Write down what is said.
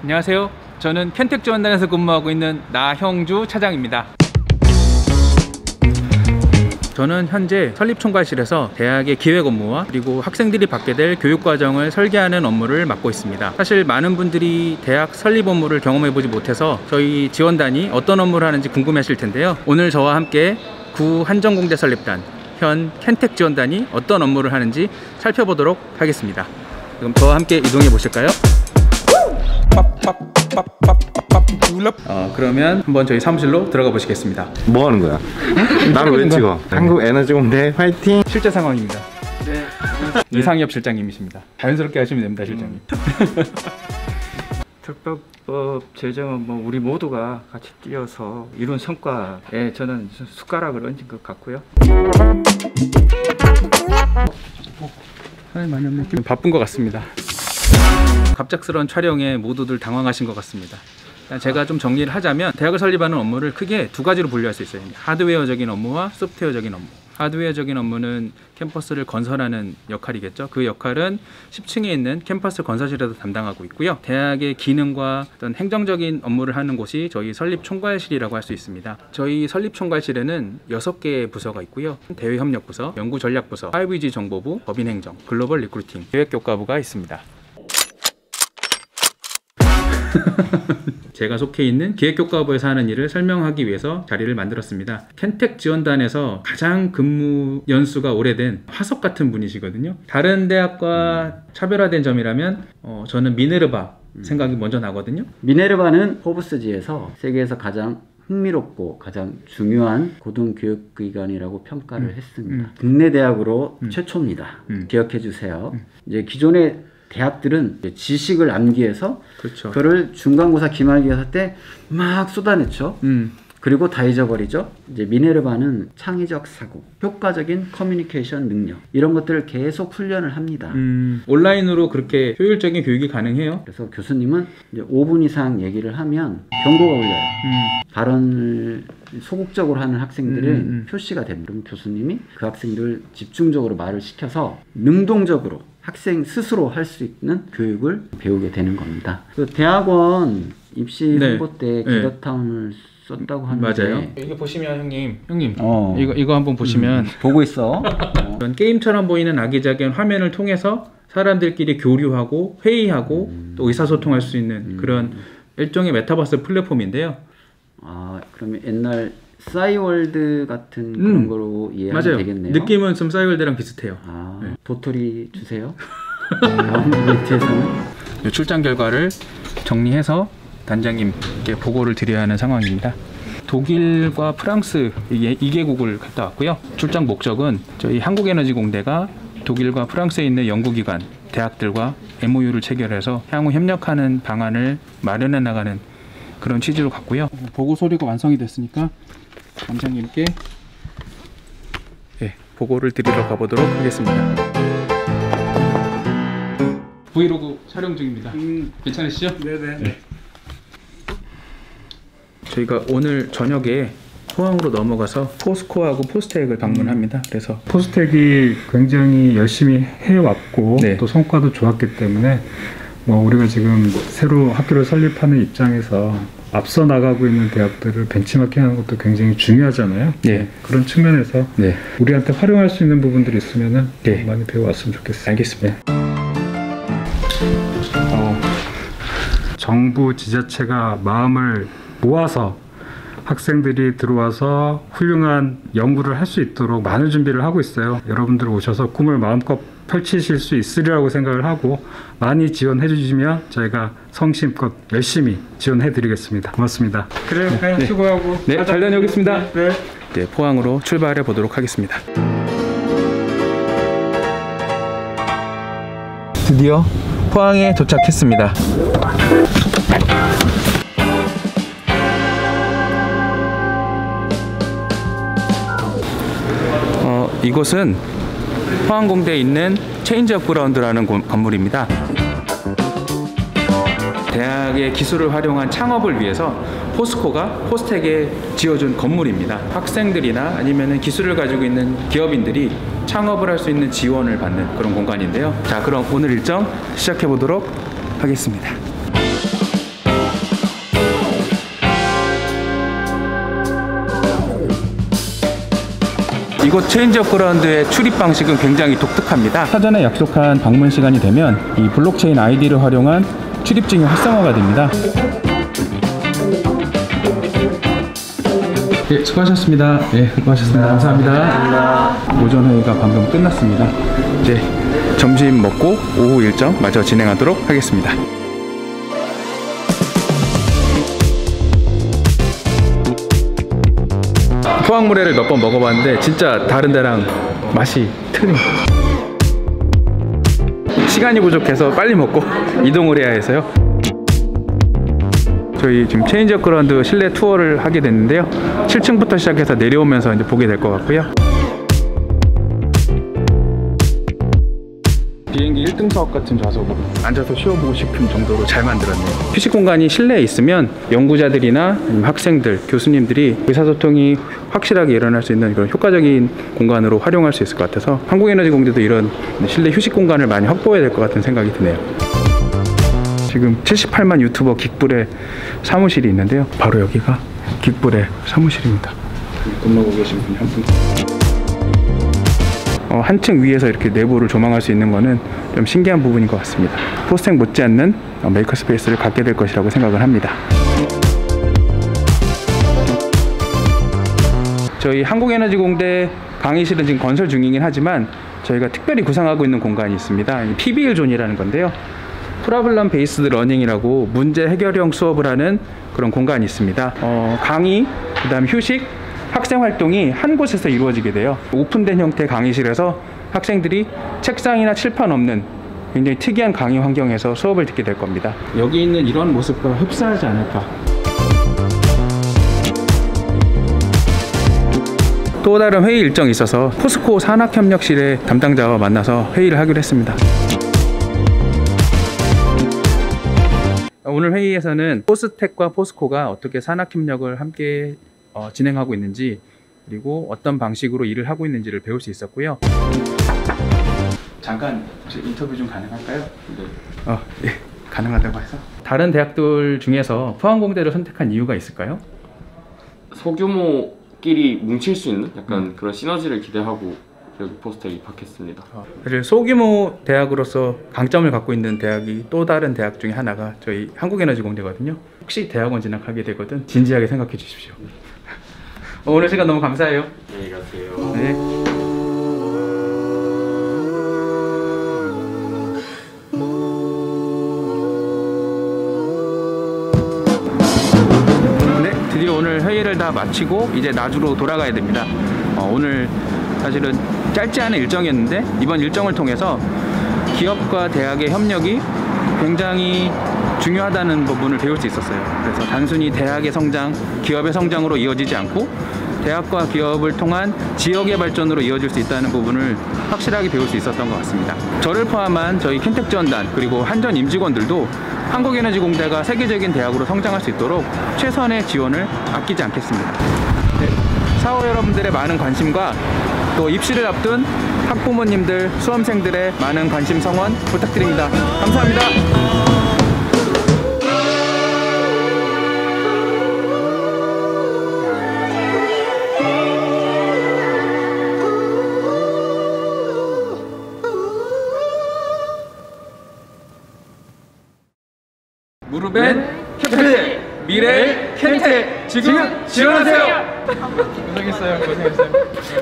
안녕하세요. 저는 켄텍지원단에서 근무하고 있는 나형주 차장입니다. 저는 현재 설립총괄실에서 대학의 기획 업무와 그리고 학생들이 받게 될 교육과정을 설계하는 업무를 맡고 있습니다. 사실 많은 분들이 대학 설립 업무를 경험해보지 못해서 저희 지원단이 어떤 업무를 하는지 궁금해하실 텐데요. 오늘 저와 함께 구 한정공대 설립단, 현 켄텍지원단이 어떤 업무를 하는지 살펴보도록 하겠습니다. 그럼 저와 함께 이동해 보실까요? 그러면 한번 저희 사무실로 들어가 보시겠습니다. 뭐 하는 거야? 나를 왜 찍어? 한국에너지공대 화이팅! 실제 상황입니다. 네. 이상엽 실장님이십니다. 자연스럽게 하시면 됩니다, 실장님. 특별법 제정은 뭐 우리 모두가 같이 뛰어서 이룬 성과에 저는 숟가락을 얹은 것 같고요. 사람이 많이 없네. 좀 바쁜 것 같습니다. 갑작스러운 촬영에 모두들 당황하신 것 같습니다. 제가 좀 정리를 하자면 대학을 설립하는 업무를 크게 두 가지로 분류할 수 있어요. 하드웨어적인 업무와 소프트웨어적인 업무. 하드웨어적인 업무는 캠퍼스를 건설하는 역할이겠죠. 그 역할은 10층에 있는 캠퍼스 건설실에서 담당하고 있고요. 대학의 기능과 어떤 행정적인 업무를 하는 곳이 저희 설립총괄실이라고 할 수 있습니다. 저희 설립총괄실에는 6개의 부서가 있고요. 대외협력부서, 연구전략부서, 5G 정보부, 법인행정, 글로벌 리크루팅, 기획교과부가 있습니다. 제가 속해 있는 기획교과부에서 하는 일을 설명하기 위해서 자리를 만들었습니다. 켄텍지원단에서 가장 근무 연수가 오래된 화석 같은 분이시거든요. 다른 대학과 차별화된 점이라면 저는 미네르바 생각이 먼저 나거든요. 미네르바는 포브스지에서 세계에서 가장 흥미롭고 가장 중요한 고등교육기관이라고 평가를 했습니다. 국내 대학으로 최초입니다. 기억해 주세요. 이제 기존의 대학들은 지식을 암기해서 그렇죠. 그거를 중간고사 기말기사 때 막 쏟아냈죠. 그리고 다 잊어버리죠. 이제 미네르바는 창의적 사고, 효과적인 커뮤니케이션 능력, 이런 것들을 계속 훈련을 합니다. 온라인으로 그렇게 효율적인 교육이 가능해요? 그래서 교수님은 이제 5분 이상 얘기를 하면 경고가 울려요. 발언을 소극적으로 하는 학생들은 표시가 됩니다. 그럼 교수님이 그 학생들을 집중적으로 말을 시켜서 능동적으로 학생 스스로 할 수 있는 교육을 배우게 되는 겁니다. 그 대학원 입시 홍보 때 기더타운을 썼다고 하는데 맞아요. 이거 보시면 형님 이거 한번 보시면 보고 있어. 이런 게임처럼 보이는 아기자기한 화면을 통해서 사람들끼리 교류하고 회의하고 또 의사소통할 수 있는 그런 일종의 메타버스 플랫폼인데요. 아, 그러면 옛날 싸이월드 같은 그런 거로 이해하면 맞아요. 되겠네요. 느낌은 좀 싸이월드랑 비슷해요. 아, 네. 도토리 주세요. 다음 이벤트에서는 출장 결과를 정리해서 단장님께 보고를 드려야 하는 상황입니다. 독일과 프랑스 2개국을 갔다 왔고요. 출장 목적은 저희 한국에너지공대가 독일과 프랑스에 있는 연구기관, 대학들과 MOU를 체결해서 향후 협력하는 방안을 마련해 나가는 그런 취지로 갔고요. 보고 서류가 완성이 됐으니까 단장님께 보고를 드리러 가보도록 하겠습니다. 브이로그 촬영 중입니다. 괜찮으시죠? 네네. 네. 저희가 오늘 저녁에 포항으로 넘어가서 포스코하고 포스텍을 방문합니다. 그래서 포스텍이 굉장히 열심히 해왔고 또 성과도 좋았기 때문에 뭐 우리가 지금 새로 학교를 설립하는 입장에서 앞서 나가고 있는 대학들을 벤치마킹하는 것도 굉장히 중요하잖아요. 그런 측면에서 우리한테 활용할 수 있는 부분들이 있으면은 많이 배워왔으면 좋겠어요. 알겠습니다. 정부 지자체가 마음을 모아서 학생들이 들어와서 훌륭한 연구를 할 수 있도록 많은 준비를 하고 있어요. 여러분들 오셔서 꿈을 마음껏 펼치실 수 있으리라고 생각을 하고 많이 지원해 주시면 저희가 성심껏 열심히 지원해 드리겠습니다. 고맙습니다. 그래요. 수고하고 잘 다녀오겠습니다. 포항으로 출발해 보도록 하겠습니다. 드디어 포항에 도착했습니다. 이곳은 포항공대에 있는 체인지업 그라운드라는 건물입니다. 대학의 기술을 활용한 창업을 위해서 포스코가 포스텍에 지어준 건물입니다. 학생들이나 아니면 기술을 가지고 있는 기업인들이 창업을 할 수 있는 지원을 받는 그런 공간인데요. 자, 그럼 오늘 일정 시작해 보도록 하겠습니다. 이곳 체인지업 그라운드의 출입 방식은 굉장히 독특합니다. 사전에 약속한 방문 시간이 되면 이 블록체인 아이디를 활용한 출입증이 활성화가 됩니다. 예, 수고하셨습니다. 예, 수고하셨습니다. 감사합니다. 오전 회의가 방금 끝났습니다. 이제 점심 먹고 오후 일정 마저 진행하도록 하겠습니다. 포항물회를 몇 번 먹어봤는데 진짜 다른 데랑 맛이 틀립니다. 시간이 부족해서 빨리 먹고 이동을 해야 해서요. 저희 지금 체인지업 그라운드 실내 투어를 하게 됐는데요. 7층부터 시작해서 내려오면서 이제 보게 될 것 같고요. 비행기 1등석 같은 좌석으로 앉아서 쉬어보고 싶은 정도로 잘 만들었네요. 휴식 공간이 실내에 있으면 연구자들이나 학생들, 교수님들이 의사소통이 확실하게 일어날 수 있는 그런 효과적인 공간으로 활용할 수 있을 것 같아서 한국에너지공대도 이런 실내 휴식 공간을 많이 확보해야 될 것 같은 생각이 드네요. 지금 78만 유튜버 긱불의 사무실이 있는데요. 바로 여기가 긱불의 사무실입니다. 근무하고 계신 분이 한 분. 한층 위에서 이렇게 내부를 조망할 수 있는 것은 좀 신기한 부분인 것 같습니다. 포스텍 못지않는 메이커 스페이스를 갖게 될 것이라고 생각을 합니다. 저희 한국에너지공대 강의실은 지금 건설 중이긴 하지만 저희가 특별히 구상하고 있는 공간이 있습니다. PBL 존이라는 건데요. 프로블럼 베이스드 러닝이라고 문제 해결형 수업을 하는 그런 공간이 있습니다. 강의, 그 다음 휴식, 학생 활동이 한 곳에서 이루어지게 돼요. 오픈된 형태의 강의실에서 학생들이 책상이나 칠판 없는 굉장히 특이한 강의 환경에서 수업을 듣게 될 겁니다. 여기 있는 이런 모습과 흡사하지 않을까. 또 다른 회의 일정이 있어서 포스코 산학협력실의 담당자와 만나서 회의를 하기로 했습니다. 오늘 회의에서는 포스텍과 포스코가 어떻게 산학협력을 함께 진행하고 있는지, 그리고 어떤 방식으로 일을 하고 있는지를 배울 수 있었고요. 잠깐 인터뷰 좀 가능할까요? 네. 예, 가능하다고 해서. 다른 대학들 중에서 포항공대를 선택한 이유가 있을까요? 소규모끼리 뭉칠 수 있는 약간 그런 시너지를 기대하고 여기 포스텍에 입학했습니다. 사실 소규모 대학으로서 강점을 갖고 있는 대학이 또 다른 대학 중에 하나가 저희 한국에너지공대거든요. 혹시 대학원 진학하게 되거든 진지하게 생각해 주십시오. 오늘 시간 너무 감사해요. 안녕히 가세요. 네. 네, 드디어 오늘 회의를 다 마치고 이제 나주로 돌아가야 됩니다. 오늘 사실은 짧지 않은 일정이었는데 이번 일정을 통해서 기업과 대학의 협력이 굉장히 중요하다는 부분을 배울 수 있었어요. 그래서 단순히 대학의 성장, 기업의 성장으로 이어지지 않고 대학과 기업을 통한 지역의 발전으로 이어질 수 있다는 부분을 확실하게 배울 수 있었던 것 같습니다. 저를 포함한 저희 킨텍 지원단 그리고 한전 임직원들도 한국에너지공대가 세계적인 대학으로 성장할 수 있도록 최선의 지원을 아끼지 않겠습니다. 네, 사호 여러분들의 많은 관심과 또 입시를 앞둔 학부모님들, 수험생들의 많은 관심 성원 부탁드립니다. 감사합니다. 무릎엔 캡틴! 미래의 켄텍! 지금 지원하세요! 고생했어요.